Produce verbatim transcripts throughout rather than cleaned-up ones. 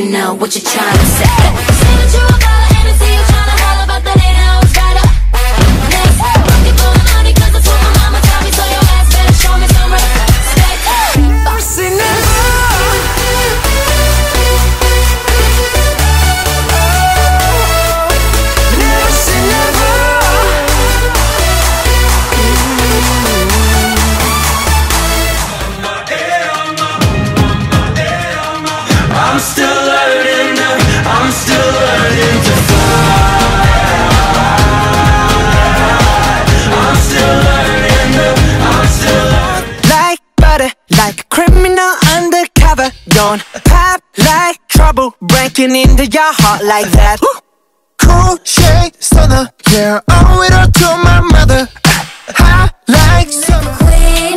already know what you're trying to say. Say that you about Hennessy, you tryna holler about that ain't how it's right up. Next, looking for the money, cause that's what my mama taught me, so your ass better show me some respect. I'm sitting there. I'm still learning, I'm still learning to fly. I'm still learning, I'm still learning. Like butter, like a criminal undercover. Don't pop like trouble, breaking into your heart like that. Cool shade stunner, yeah, I owe it all to my mother. High like summer Queen,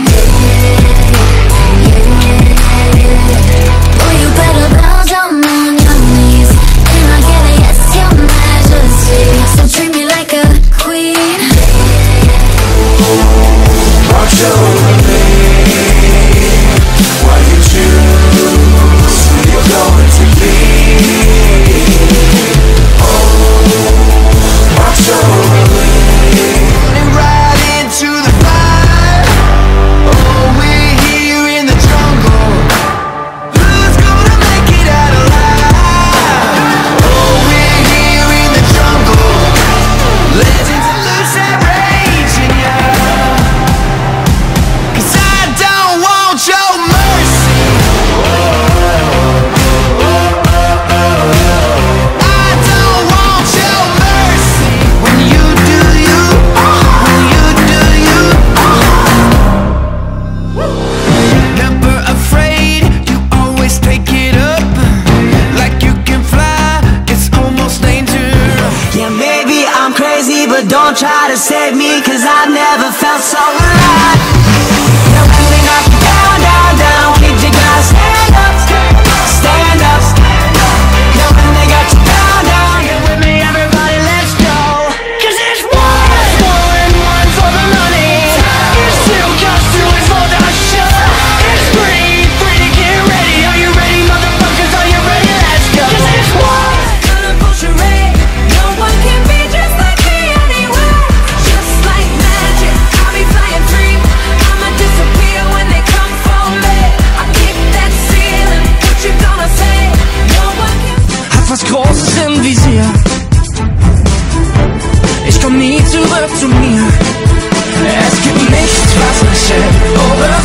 boy, you better bow down on your knees. Can I get a yes, your majesty? So treat me like a queen. Watch over me while you choose who you're going to be. Oh, watch over me. running right into the fire. Oh, we're here in the jungle. Who's gonna make it out alive? Oh, we're here in the jungle. Legends of loose and raging, yeah. Cause I don't want your mercy. I don't want your mercy. When you do you, when you do you. Never afraid, you always take it up. Like you can fly, it's almost dangerous. Yeah, maybe I'm crazy, but don't try to save me, cause I've never felt so alive. Now when they knock you down, down, down, kick you down, stand up, stand up. Now when they got you down, down, get with me, everybody, let's go. Cause it's one, one, one for the money. It's two, just two, it's for the show. It's three, three to get ready. Are you ready, motherfuckers? Are you ready? Let's go. Cause it's one. Gonna bullshit red. No one can be just like me anywhere. Just like magic, I'll be flying free. I'ma disappear when they come for me. I kick that ceiling, what you gonna say? No one can. Hab was Großes im Visier. Ich komm nie zurück zu mir. Es gibt nichts, was mich hält. Oder